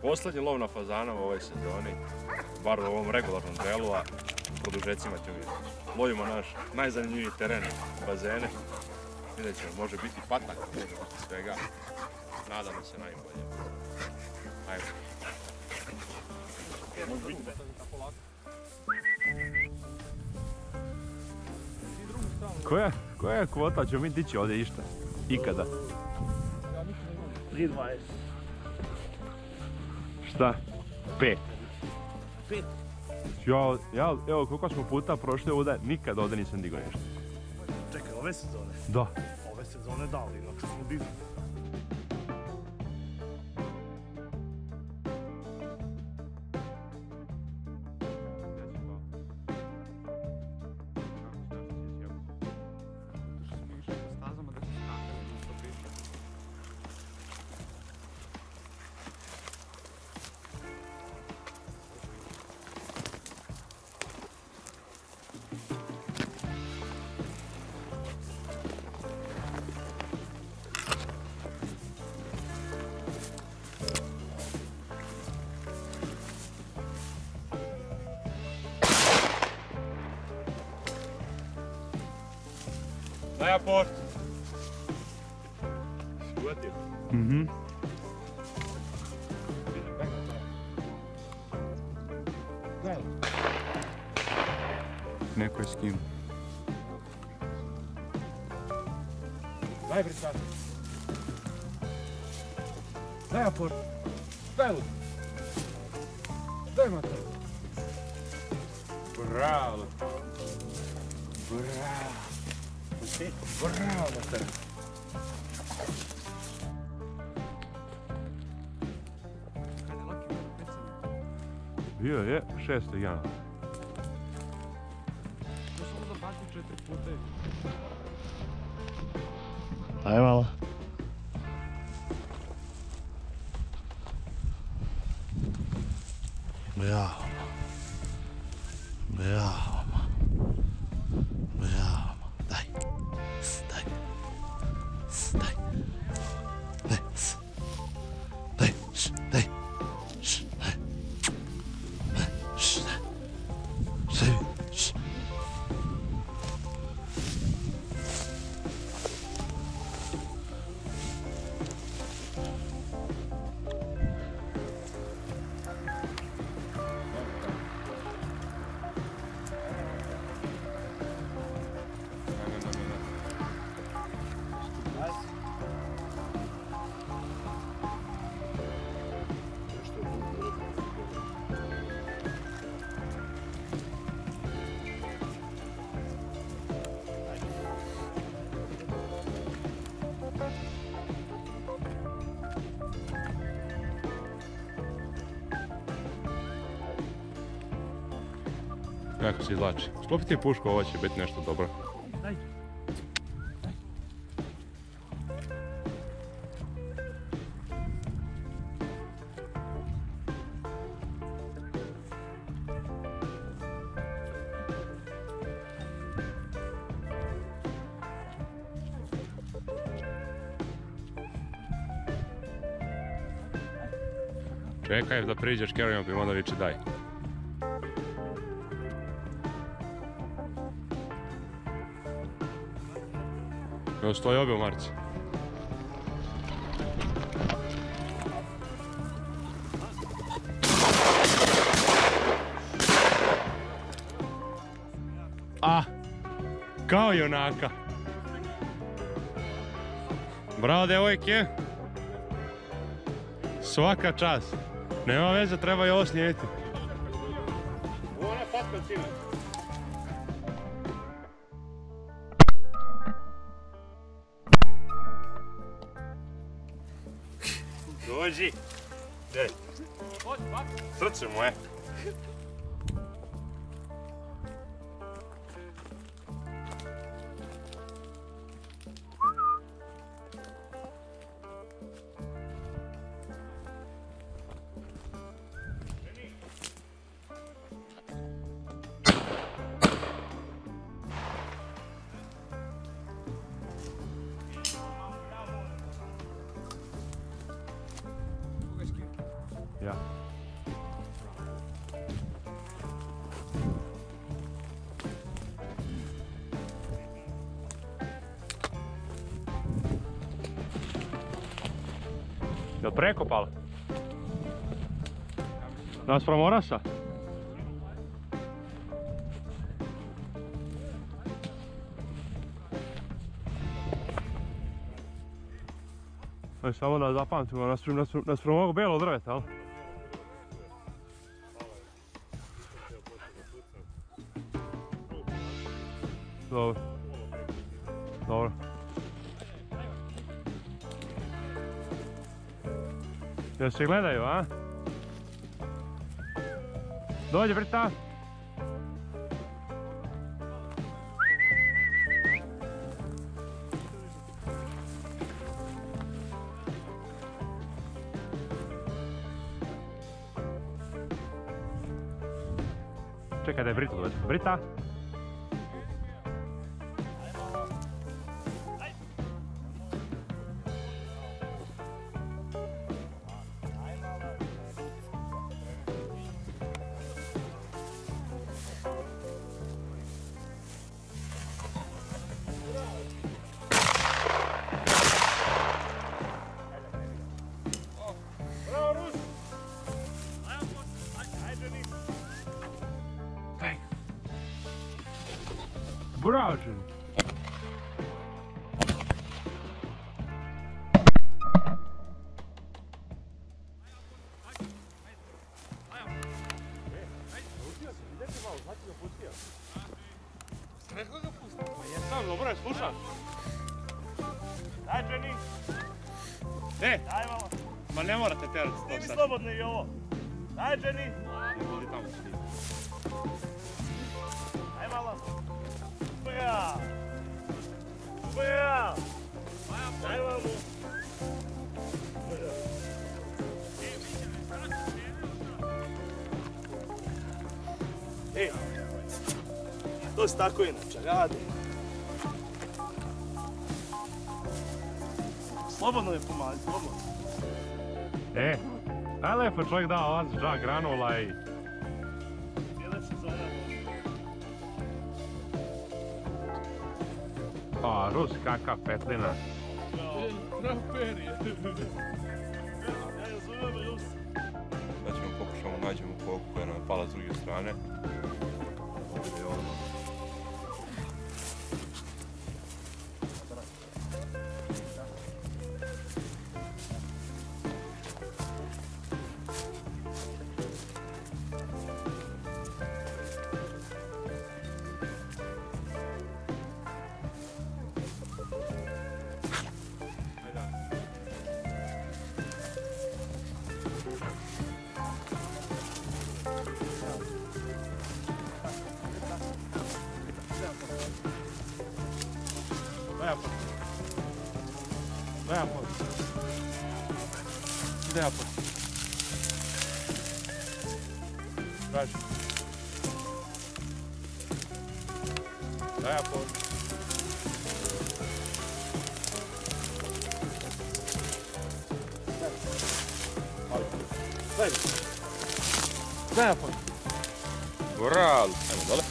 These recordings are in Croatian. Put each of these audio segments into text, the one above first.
Poslednji lov na fazana u ovoj sezoni, bar u ovom regularnom delu, a u produžecima ćemo lovimo naš najzanimljiviji teren, bazene. Vidjet ćemo, može biti patak, može biti svega. Nadamo se najbolje. Ajmo. Koja je kvota? Ćemo mi dići ovdje išta? Ikada? 3,20. Šta? 5. 5. Ja, evo koliko smo puta prošli ovdje, nikad ovdje nisam digao nešto. Čekaj, ove sezone? Da. Ove sezone da, ali inače smo digli. Daj aport! Uvatio? Mhm. Neko je skinuo. Daj brisati. Daj aport. Daj lud. Daj mater. Bravo! Bravo. Bravo mater. Bio je 6. januara. To sam da baci 4 puta. Ajde malo. Bravo. Bravo. Bravo. Daj. Daj. Daj. Daj. Daj. Daj. Daj. Kako se izlači. Sklopi ti pušku, ovo će biti nešto dobro. Daj. Čekaj da priđeš Kerovima pa im onda viče daj. Evo stoji obje u marci. A, kao junaka. Bravo devojke. Svaka čast. Nema veze, treba i ovo snijeti. Ovo ne patka cina. Dođi. Dej. Srce moje. Ja. Jel prekopala? Naspram orasa? Aj, samo da zapamtimo, naspram ovog belog drveta, ali? Dobro. Dobro. Jel se gledaju, a? Dođi, Brita! Čekaj da je Brita dođe. Brita! Bravo, Jenny. Rekao ga pusti. Pa jesam, dobro je, slušam. Daj, Jenny. E, Daj malo. ma ne morate terati Ti mi to sad. slobodno i ovo. Daj, Jenny. Budi tamo svi. Daj malo. Ubeja. Ubeja. Daj malo. Ej, to se tako inače radi. Slobodno je pomazi, slobodno. E, daj lepo čovjek da ovac džak granula i... Cijela sezona. Pa, Rus, kakav petlina. Prav perije. Ja zovem Rus. Sad ćemo pokušamo nađemo koku koja nam je pala s druge strane. Ovdje je ono. Daj apod. Daj apod. Traži. Daj apod. Daj. Daj apod. Bravo! Ajmo dole.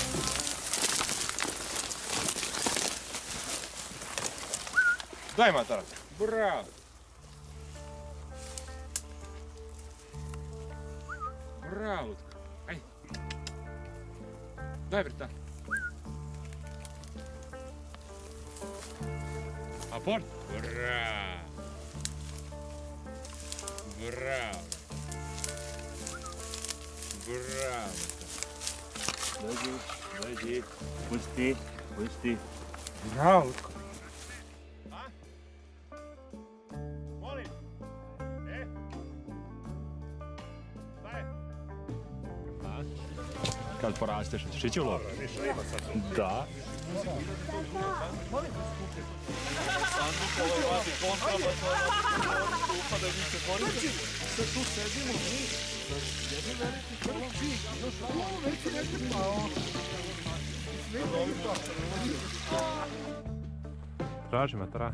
Daj matara! Bravo! Bravo! Aj! Daj Brita! Aport! Bravo! Bravo! Bravo! Dođi, pusti. Bravo. Molim. E? Daj. Kad porasteš, ćeš ići u lov? Da. Traži matara.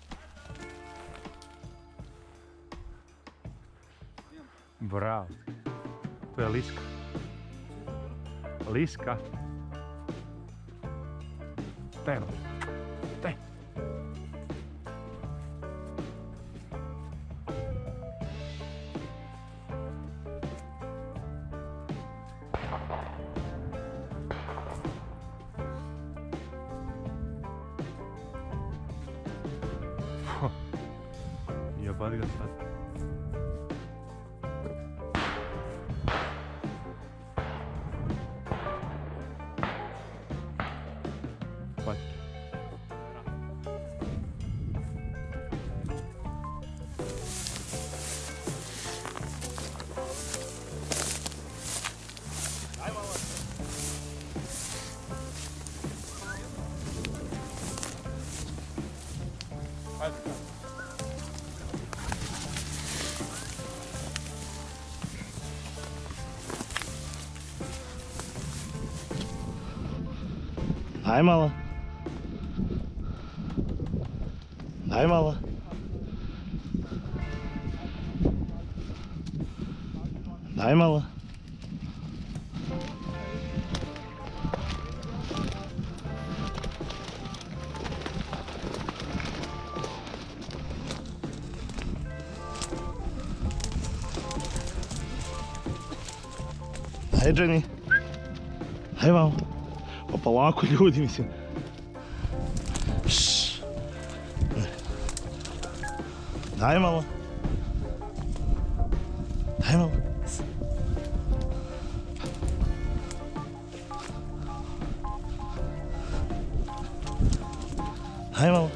Bravo. To je liska. Liska. Te. Te. Jebat ga sad. Pač. Daj malo. Daj malo. Daj malo. Daj, Jenny. Daj malo. Pa polako ljudi, mislim. Šš. Daj malo. Daj malo. Daj malo.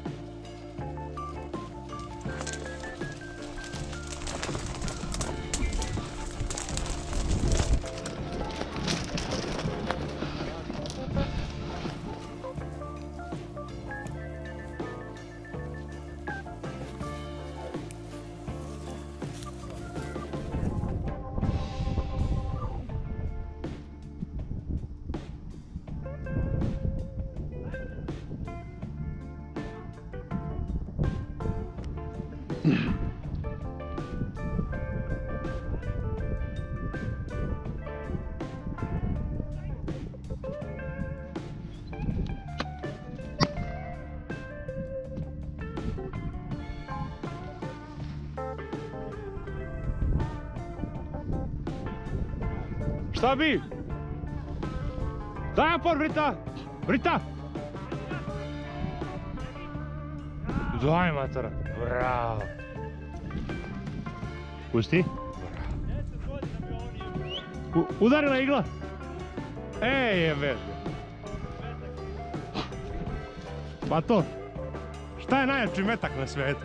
Šta bi? Daj opor, Brita! Brita! Daj, matora. Bravo. Pusti. Udarila igla. Ej, jebe. Pa to. Šta je najjači metak na svijetu?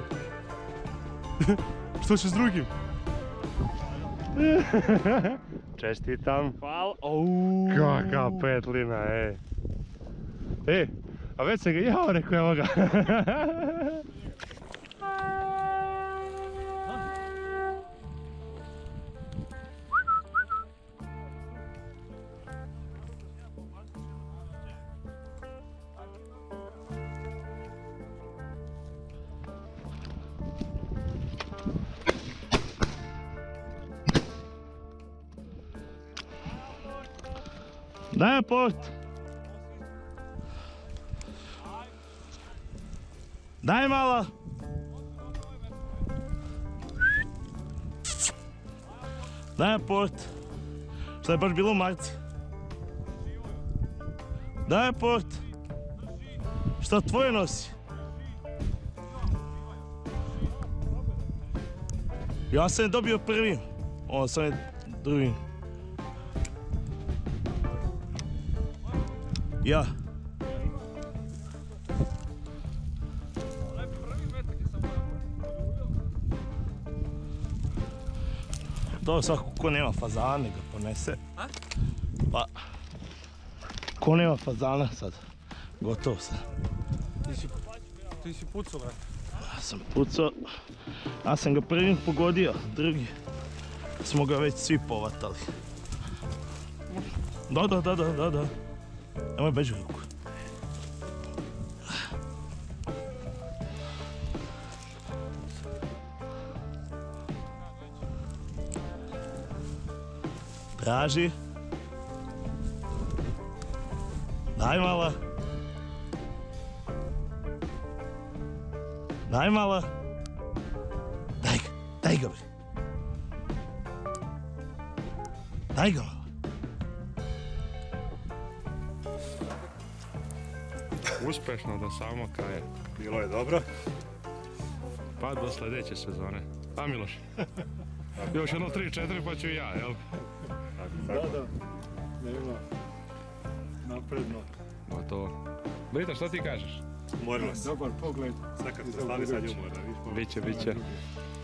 Što će s drugim? Čestitam. Hvala. Kaka petlina, ej. Ej, a već se ga jao, rekao evo ga. Daj aport. Daj malo. Daj aport. Šta je baš bilo u marci? Daj aport. Šta tvoje nosi? Ja sam je dobio prvi. On sam je drugi. Ja. To svako ko nema fazana ga ponese. Pa, ko nema fazana sad, gotovo sad. Ti si pucao, brate. Ja sam pucao, ja sam ga prvim pogodio, drugi smo ga već svi povatali. Da. Nemoj beži ruku. Traži. Daj malo. Daj malo. Daj ga bre. Daj ga malo. Uspešno do samog kraja. Bilo je dobro. Pa do sljedeće sezone. A Miloš? Još jedno 3-4 pa ću i ja, jel? Da. Nema. Napredno. Gotovo. Brita, šta ti kažeš? Umorilo se. Dobar pogled. Sad kad se stali sad je umorna. Biće.